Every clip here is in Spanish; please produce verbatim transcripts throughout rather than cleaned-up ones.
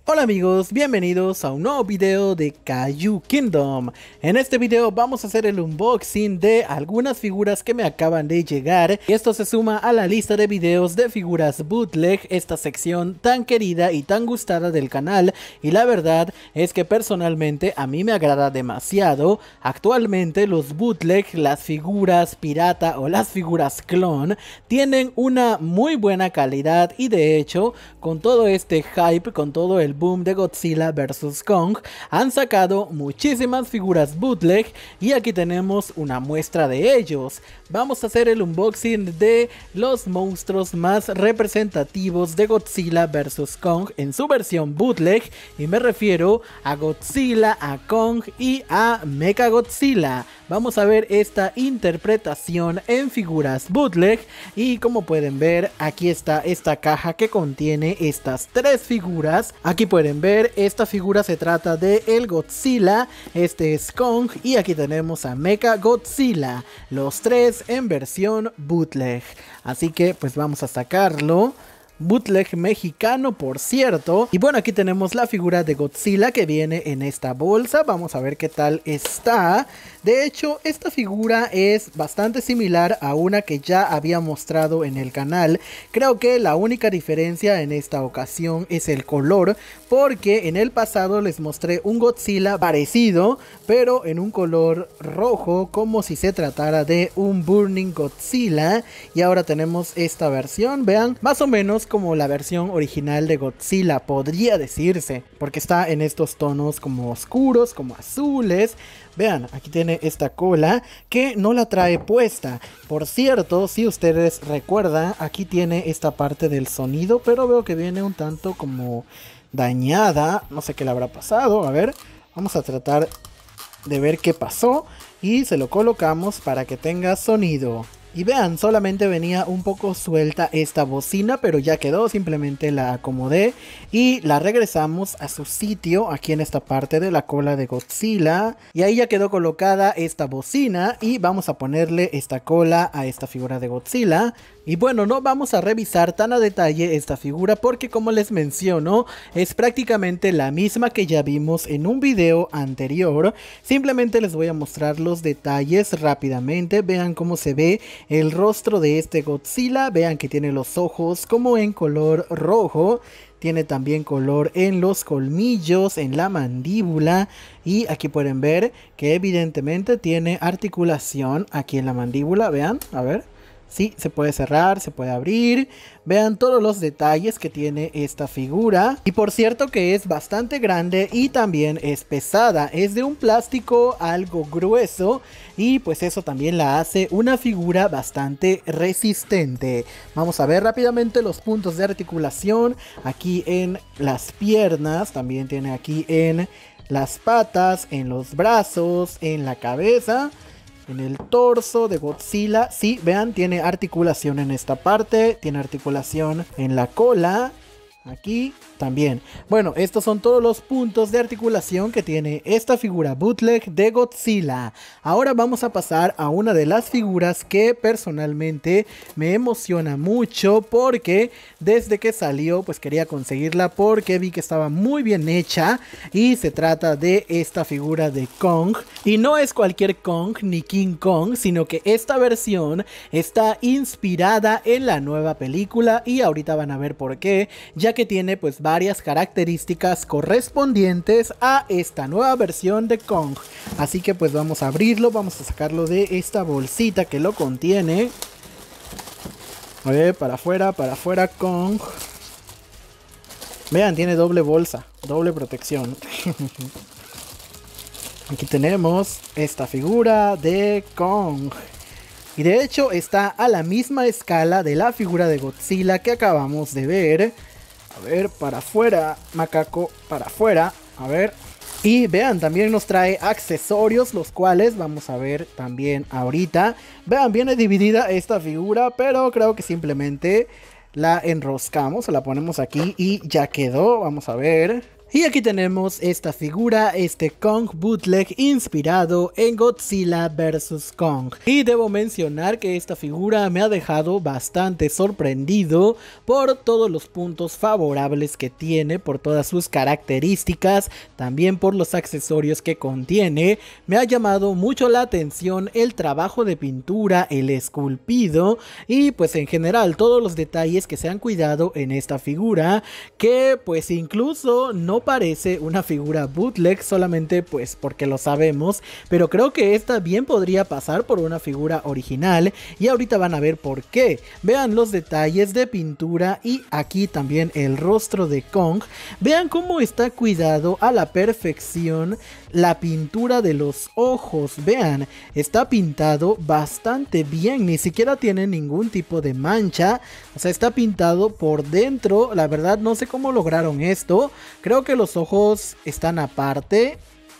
Hola amigos, bienvenidos a un nuevo video de Kaiju Kingdom. En este video vamos a hacer el unboxing de algunas figuras que me acaban de llegar. Y esto se suma a la lista de videos de figuras bootleg, esta sección tan querida y tan gustada del canal. Y la verdad es que personalmente a mí me agrada demasiado. Actualmente los bootleg, las figuras pirata o las figuras clon, tienen una muy buena calidad. Y de hecho, con todo este hype, con todo el boom de Godzilla versus. Kong, han sacado muchísimas figuras bootleg y aquí tenemos una muestra de ellos. Vamos a hacer el unboxing de los monstruos más representativos de Godzilla versus. Kong en su versión bootleg, y me refiero a Godzilla, a Kong y a Mechagodzilla. Vamos a ver esta interpretación en figuras bootleg y como pueden ver, aquí está esta caja que contiene estas tres figuras. Aquí pueden ver, esta figura se trata de el Godzilla, este es Kong y aquí tenemos a Mechagodzilla, los tres en versión bootleg. Así que pues vamos a sacarlo. Bootleg mexicano, por cierto. Y bueno, aquí tenemos la figura de Godzilla que viene en esta bolsa. Vamos a ver qué tal está. De hecho, esta figura es bastante similar a una que ya había mostrado en el canal. Creo que la única diferencia en esta ocasión es el color, porque en el pasado les mostré un Godzilla parecido, pero en un color rojo, como si se tratara de un Burning Godzilla. Y ahora tenemos esta versión, vean, más o menos como la versión original de Godzilla, podría decirse, porque está en estos tonos como oscuros, como azules. Vean, aquí tiene esta cola que no la trae puesta. Por cierto, si ustedes recuerdan, aquí tiene esta parte del sonido, pero veo que viene un tanto como dañada. No sé qué le habrá pasado. A ver, vamos a tratar de ver qué pasó y se lo colocamos para que tenga sonido. Y vean, solamente venía un poco suelta esta bocina, pero ya quedó, simplemente la acomodé y la regresamos a su sitio aquí en esta parte de la cola de Godzilla. Y ahí ya quedó colocada esta bocina y vamos a ponerle esta cola a esta figura de Godzilla. Y bueno, no vamos a revisar tan a detalle esta figura porque, como les menciono, es prácticamente la misma que ya vimos en un video anterior. Simplemente les voy a mostrar los detalles rápidamente. Vean cómo se ve el rostro de este Godzilla. Vean que tiene los ojos como en color rojo. Tiene también color en los colmillos, en la mandíbula. Y aquí pueden ver que evidentemente tiene articulación aquí en la mandíbula. Vean, a ver. Sí, se puede cerrar, se puede abrir. Vean todos los detalles que tiene esta figura. Y por cierto que es bastante grande y también es pesada. Es de un plástico algo grueso y pues eso también la hace una figura bastante resistente. Vamos a ver rápidamente los puntos de articulación. Aquí en las piernas, también tiene aquí en las patas, en los brazos, en la cabeza. En el torso de Godzilla, sí, vean, tiene articulación en esta parte, tiene articulación en la cola, aquí también. Bueno, estos son todos los puntos de articulación que tiene esta figura bootleg de Godzilla. Ahora vamos a pasar a una de las figuras que personalmente me emociona mucho, porque desde que salió pues quería conseguirla porque vi que estaba muy bien hecha. Y se trata de esta figura de Kong. Y no es cualquier Kong ni King Kong, sino que esta versión está inspirada en la nueva película. Y ahorita van a ver por qué, ya que tiene pues varias características correspondientes a esta nueva versión de Kong. Así que pues vamos a abrirlo, vamos a sacarlo de esta bolsita que lo contiene. A ver, para afuera, para afuera Kong. Vean, tiene doble bolsa, doble protección. Aquí tenemos esta figura de Kong. Y de hecho está a la misma escala de la figura de Godzilla que acabamos de ver. A ver, para afuera, macaco, para afuera, a ver. Y vean, también nos trae accesorios, los cuales vamos a ver también ahorita. Vean, viene dividida esta figura, pero creo que simplemente la enroscamos, la ponemos aquí y ya quedó. Vamos a ver. Y aquí tenemos esta figura, este Kong bootleg inspirado en Godzilla versus. Kong. Y debo mencionar que esta figura me ha dejado bastante sorprendido por todos los puntos favorables que tiene, por todas sus características, también por los accesorios que contiene. Me ha llamado mucho la atención el trabajo de pintura, el esculpido y pues en general todos los detalles que se han cuidado en esta figura, que pues incluso no parece una figura bootleg solamente pues porque lo sabemos, pero creo que esta bien podría pasar por una figura original y ahorita van a ver por qué. Vean los detalles de pintura y aquí también el rostro de Kong. Vean cómo está cuidado a la perfección la pintura de los ojos. Vean, está pintado bastante bien, ni siquiera tiene ningún tipo de mancha, o sea, está pintado por dentro. La verdad no sé cómo lograron esto, creo que los ojos están aparte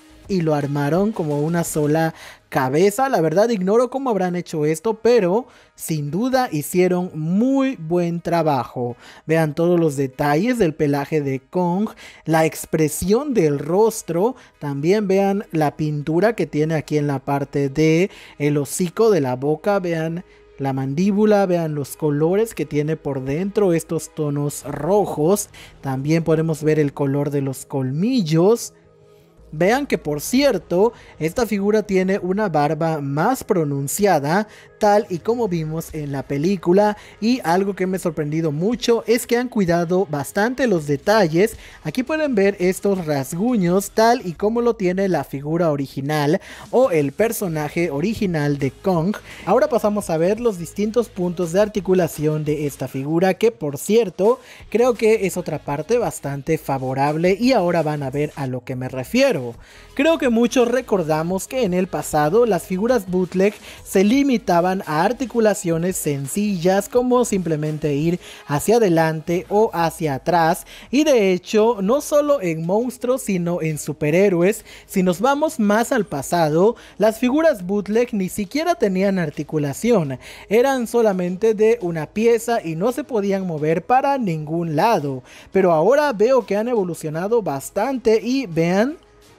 y lo armaron como una sola cabeza. La verdad ignoro cómo habrán hecho esto, pero sin duda hicieron muy buen trabajo. Vean todos los detalles del pelaje de Kong, la expresión del rostro, también vean la pintura que tiene aquí en la parte de el hocico de la boca, vean la mandíbula, vean los colores que tiene por dentro, estos tonos rojos, también podemos ver el color de los colmillos. Vean que por cierto, esta figura tiene una barba más pronunciada, tal y como vimos en la película, y algo que me ha sorprendido mucho es que han cuidado bastante los detalles. Aquí pueden ver estos rasguños tal y como lo tiene la figura original o el personaje original de Kong. Ahora pasamos a ver los distintos puntos de articulación de esta figura, que por cierto creo que es otra parte bastante favorable y ahora van a ver a lo que me refiero. Creo que muchos recordamos que en el pasado las figuras bootleg se limitaban a articulaciones sencillas como simplemente ir hacia adelante o hacia atrás, y de hecho no solo en monstruos sino en superhéroes. Si nos vamos más al pasado, las figuras bootleg ni siquiera tenían articulación, eran solamente de una pieza y no se podían mover para ningún lado, pero ahora veo que han evolucionado bastante y vean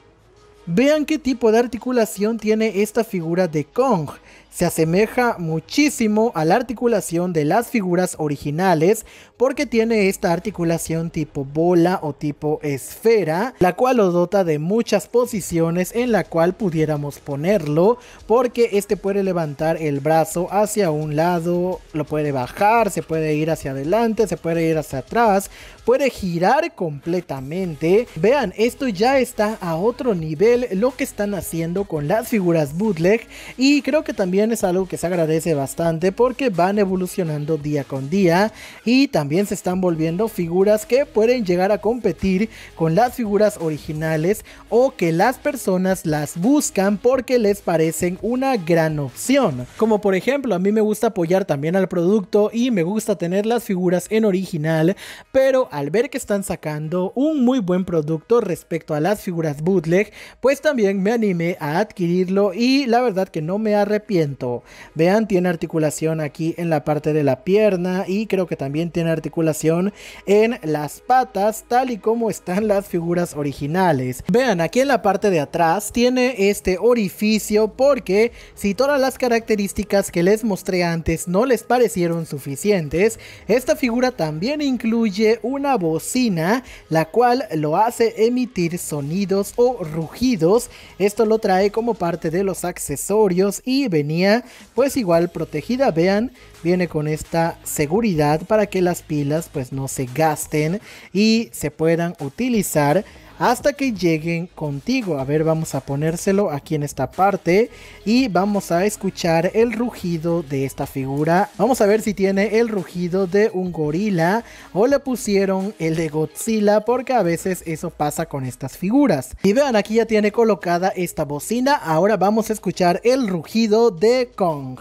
Vean qué tipo de articulación tiene esta figura de Kong. Se asemeja muchísimo a la articulación de las figuras originales porque tiene esta articulación tipo bola o tipo esfera, la cual lo dota de muchas posiciones en la cual pudiéramos ponerlo, porque este puede levantar el brazo hacia un lado, lo puede bajar, se puede ir hacia adelante, se puede ir hacia atrás, puede girar completamente. Vean, esto ya está a otro nivel lo que están haciendo con las figuras bootleg, y creo que también es algo que se agradece bastante porque van evolucionando día con día y también se están volviendo figuras que pueden llegar a competir con las figuras originales o que las personas las buscan porque les parecen una gran opción. Como por ejemplo, a mí me gusta apoyar también al producto y me gusta tener las figuras en original, pero al ver que están sacando un muy buen producto respecto a las figuras bootleg, pues también me animé a adquirirlo y la verdad que no me arrepiento. Vean, tiene articulación aquí en la parte de la pierna y creo que también tiene articulación en las patas, tal y como están las figuras originales. Vean, aquí en la parte de atrás tiene este orificio porque si todas las características que les mostré antes no les parecieron suficientes, esta figura también incluye una bocina, la cual lo hace emitir sonidos o rugidos. Esto lo trae como parte de los accesorios y venía pues igual protegida. Vean, viene con esta seguridad para que las pilas pues no se gasten y se puedan utilizar hasta que lleguen contigo. A ver, vamos a ponérselo aquí en esta parte y vamos a escuchar el rugido de esta figura. Vamos a ver si tiene el rugido de un gorila o le pusieron el de Godzilla, porque a veces eso pasa con estas figuras. Y vean, aquí ya tiene colocada esta bocina. Ahora vamos a escuchar el rugido de Kong.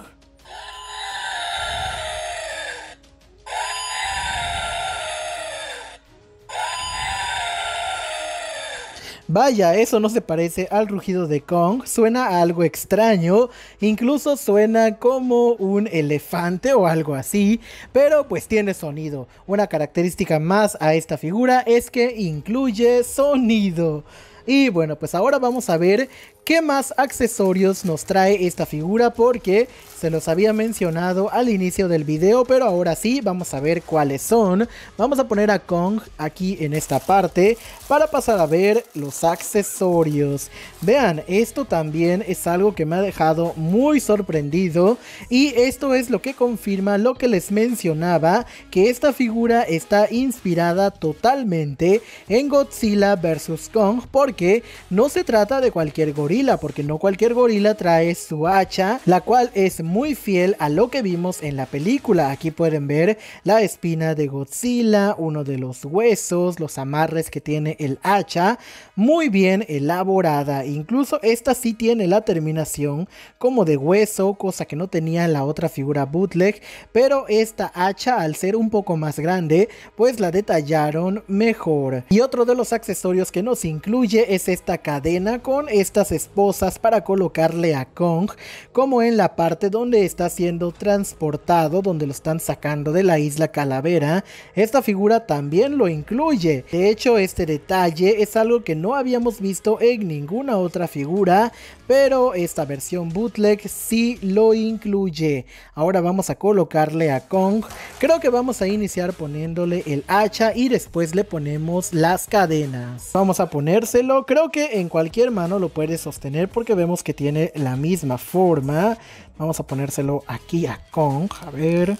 Vaya, eso no se parece al rugido de Kong, suena a algo extraño, incluso suena como un elefante o algo así, pero pues tiene sonido. Una característica más a esta figura es que incluye sonido. Y bueno, pues ahora vamos a ver qué más accesorios nos trae esta figura, porque se los había mencionado al inicio del video, pero ahora sí vamos a ver cuáles son. Vamos a poner a Kong aquí en esta parte para pasar a ver los accesorios. Vean, esto también es algo que me ha dejado muy sorprendido, y esto es lo que confirma lo que les mencionaba, que esta figura está inspirada totalmente en Godzilla versus. Kong, porque no se trata de cualquier gorila, porque no cualquier gorila trae su hacha, la cual es muy fiel a lo que vimos en la película. Aquí pueden ver la espina de Godzilla, uno de los huesos, los amarres que tiene el hacha, muy bien elaborada. Incluso esta sí tiene la terminación como de hueso, cosa que no tenía la otra figura bootleg, pero esta hacha, al ser un poco más grande, pues la detallaron mejor. Y otro de los accesorios que nos incluye es esta cadena con estas esposas para colocarle a Kong, como en la parte donde está siendo transportado, donde lo están sacando de la isla Calavera. Esta figura también lo incluye. De hecho, este detalle es algo que no habíamos visto en ninguna otra figura, pero esta versión bootleg sí lo incluye. Ahora vamos a colocarle a Kong. Creo que vamos a iniciar poniéndole el hacha y después le ponemos las cadenas. Vamos a ponérselo, creo que en cualquier mano lo puede sostener porque vemos que tiene la misma forma. Vamos a ponérselo aquí a Kong, a ver.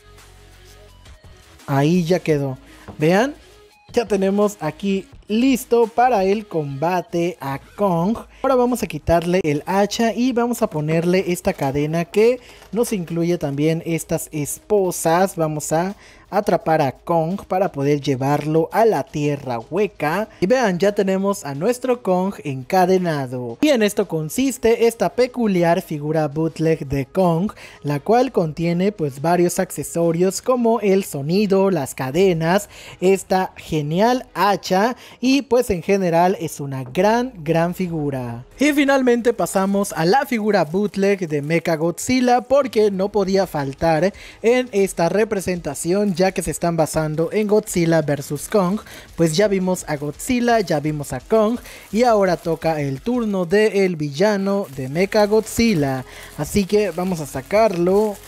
Ahí ya quedó. Vean, ya tenemos aquí listo para el combate a Kong. Ahora vamos a quitarle el hacha y vamos a ponerle esta cadena que nos incluye también estas esposas. Vamos a atrapar a Kong para poder llevarlo a la tierra hueca. Y vean, ya tenemos a nuestro Kong encadenado. Y en esto consiste esta peculiar figura bootleg de Kong, la cual contiene pues varios accesorios como el sonido, las cadenas, esta genial hacha, y pues en general es una gran gran figura. Y finalmente pasamos a la figura bootleg de Mechagodzilla, porque no podía faltar en esta representación, ya que se están basando en Godzilla versus. Kong. Pues ya vimos a Godzilla, ya vimos a Kong, y ahora toca el turno del villano de Mechagodzilla. Así que vamos a sacarlo.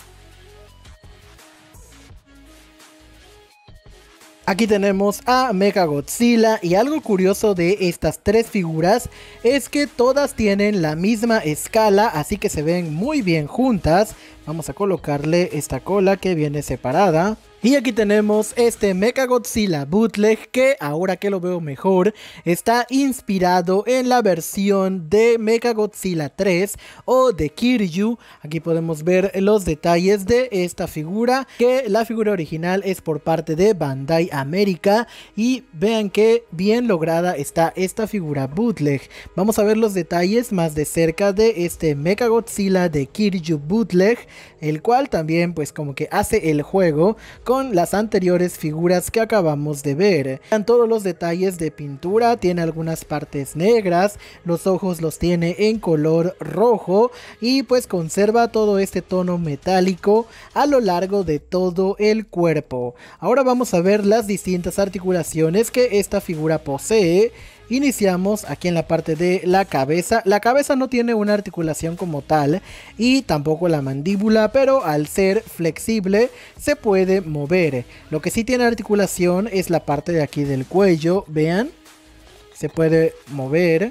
Aquí tenemos a Mechagodzilla, y algo curioso de estas tres figuras es que todas tienen la misma escala, así que se ven muy bien juntas. Vamos a colocarle esta cola que viene separada. Y aquí tenemos este Mechagodzilla bootleg, que ahora que lo veo mejor está inspirado en la versión de Mechagodzilla tres o de Kiryu. Aquí podemos ver los detalles de esta figura, que la figura original es por parte de Bandai América, y vean que bien lograda está esta figura bootleg. Vamos a ver los detalles más de cerca de este Mechagodzilla de Kiryu bootleg, el cual también pues como que hace el juego con las anteriores figuras que acabamos de ver. Vean todos los detalles de pintura, tiene algunas partes negras, los ojos los tiene en color rojo, y pues conserva todo este tono metálico a lo largo de todo el cuerpo. Ahora vamos a ver las distintas articulaciones que esta figura posee. Iniciamos aquí en la parte de la cabeza. La cabeza no tiene una articulación como tal, y tampoco la mandíbula, pero al ser flexible se puede mover. Lo que sí tiene articulación es la parte de aquí del cuello. Vean, se puede mover.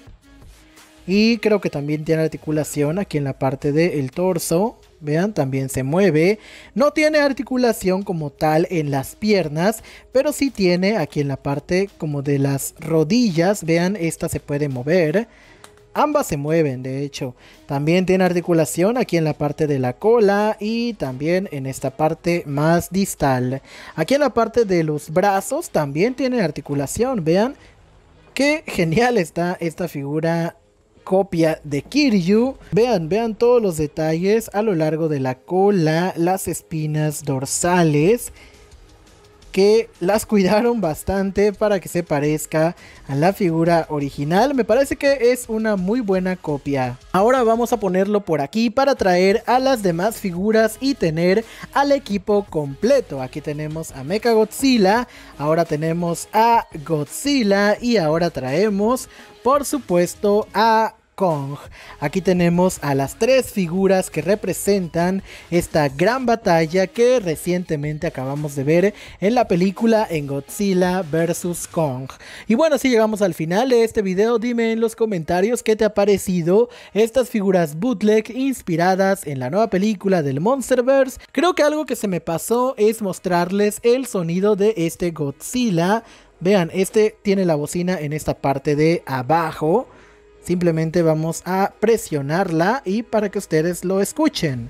Y creo que también tiene articulación aquí en la parte del torso. Vean, también se mueve. No tiene articulación como tal en las piernas, pero sí tiene aquí en la parte como de las rodillas. Vean, esta se puede mover. Ambas se mueven, de hecho. También tiene articulación aquí en la parte de la cola y también en esta parte más distal. Aquí en la parte de los brazos también tiene articulación. Vean, qué genial está esta figura copia de Kiryu. Vean, vean todos los detalles a lo largo de la cola, las espinas dorsales. que las cuidaron bastante para que se parezca a la figura original. Me parece que es una muy buena copia. Ahora vamos a ponerlo por aquí para traer a las demás figuras y tener al equipo completo. Aquí tenemos a Mechagodzilla, ahora tenemos a Godzilla y ahora traemos por supuesto a Kong. Aquí tenemos a las tres figuras que representan esta gran batalla que recientemente acabamos de ver en la película en Godzilla versus. Kong. Y bueno, así llegamos al final de este video. Dime en los comentarios qué te ha parecido estas figuras bootleg inspiradas en la nueva película del Monsterverse. Creo que algo que se me pasó es mostrarles el sonido de este Godzilla. Vean, este tiene la bocina en esta parte de abajo. Simplemente vamos a presionarla y para que ustedes lo escuchen.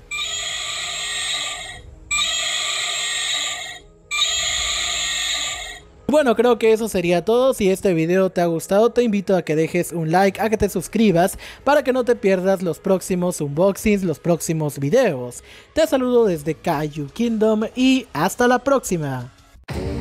Bueno, creo que eso sería todo. Si este video te ha gustado, te invito a que dejes un like, a que te suscribas para que no te pierdas los próximos unboxings, los próximos videos. Te saludo desde Kaiju Kingdom y hasta la próxima.